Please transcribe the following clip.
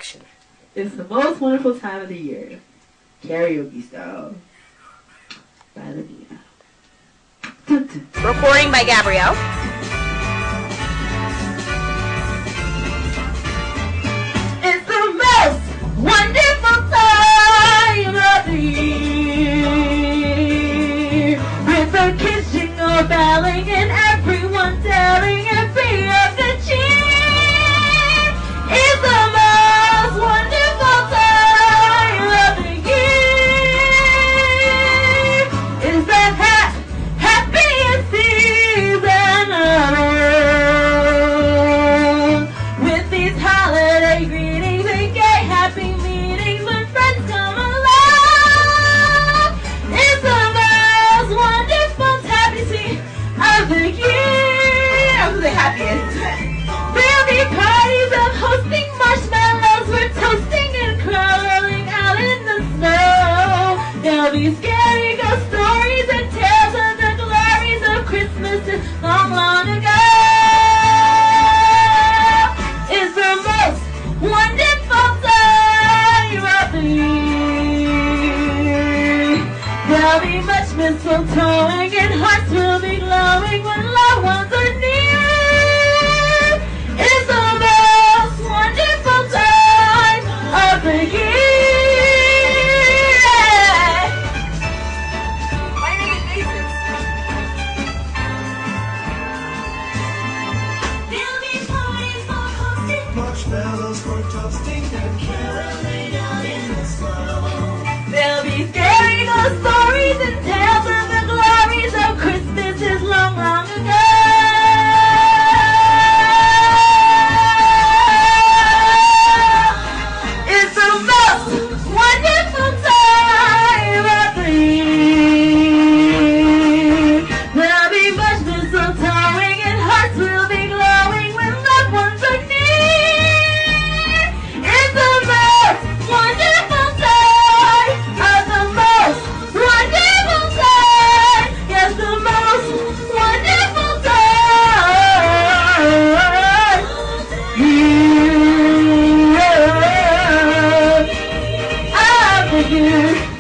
action. It's the most wonderful time of the year. Karaoke style. By Lavina. Recording by Gabrielle. It's the most wonderful time of the year. With the kids jingle belling and everyone telling every of the cheer. It's the most wonderful time of the year. It's the happiest season around. With these holiday greetings and gay happy meetings when friends come along. It's the most wonderful happy season of the year. I'm the happiest. There'll be parties of hosting marshmallows. We're toasting and crawling out in the snow. There'll be scary ghost stories and tales of the glories of Christmases long, long ago. It's the most wonderful time of the year. There'll be much mistletoeing and hearts will be glowing when loved ones are near. It's the most wonderful time of the year. Why are you making faces? There'll be parties for hosting, Marshmallows for toasting and caroling out in the snow. there'll be scary ghost stories and tales of the glories of Christmases long, long ago. It's the most wonderful time of the year. There'll be much mistletoeing and hearts will be glowing when loved ones are near. It's the most wonderful time of the most wonderful time. Yes, the most wonderful time of the year.